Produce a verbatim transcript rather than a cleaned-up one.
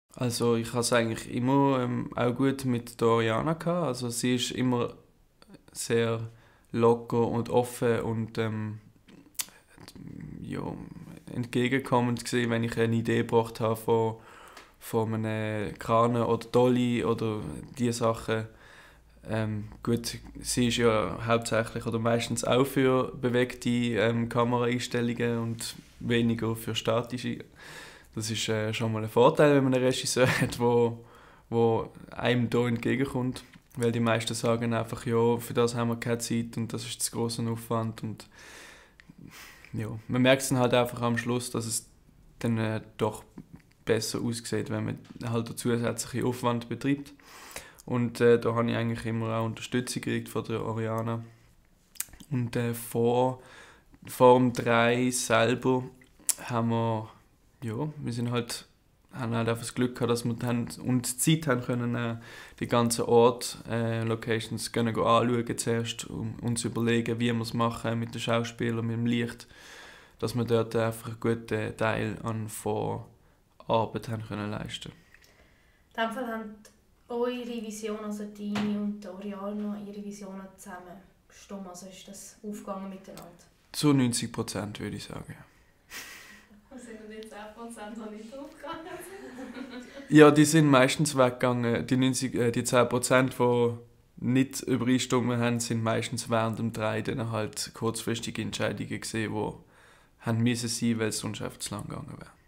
Also ich hatte es eigentlich immer ähm, auch gut mit der Oriana gehabt. Also sie ist immer sehr locker und offen und ähm, ja, entgegenkommend gewesen, wenn ich eine Idee gebracht habe von, von einem Kranen oder Dolly oder diese Sachen. Ähm, gut, sie ist ja hauptsächlich oder meistens auch für bewegte ähm, Kameraeinstellungen und weniger für statische. Das ist äh, schon mal ein Vorteil, wenn man einen Regisseur hat, wo, wo einem da entgegenkommt. Weil die meisten sagen einfach, ja, für das haben wir keine Zeit und das ist zu grosser Aufwand. Und ja, man merkt es dann halt einfach am Schluss, dass es dann äh, doch besser aussieht, wenn man halt den zusätzlichen Aufwand betreibt. Und äh, da habe ich eigentlich immer auch Unterstützung gekriegt von der Oriana. Und äh, vor, vor dem drei selber haben wir, ja, wir sind halt, haben halt einfach das Glück gehabt, dass wir dann und die Zeit haben können, äh, die ganzen Ort, äh, Locations können go anschauen zuerst, um uns zu überlegen, wie wir es machen mit den Schauspielern, mit dem Licht, dass wir dort einfach einen guten Teil an Vorarbeit haben können leisten. In dem Fall haben eure Vision, also deine und Oriana, ihre Visionen zusammen bestimmt. Also ist das aufgegangen miteinander? Zu neunzig Prozent würde ich sagen, ja. Was sind denn die zehn Prozent, die nicht aufgegangen sind? Ja, die sind meistens weggegangen. Die, neunzig, äh, die zehn Prozent, die nicht übereingestimmt haben, sind meistens während dem Drei dann halt kurzfristige Entscheidungen gesehen, die haben müssen sein, weil es sonst einfach zu lang gegangen wäre.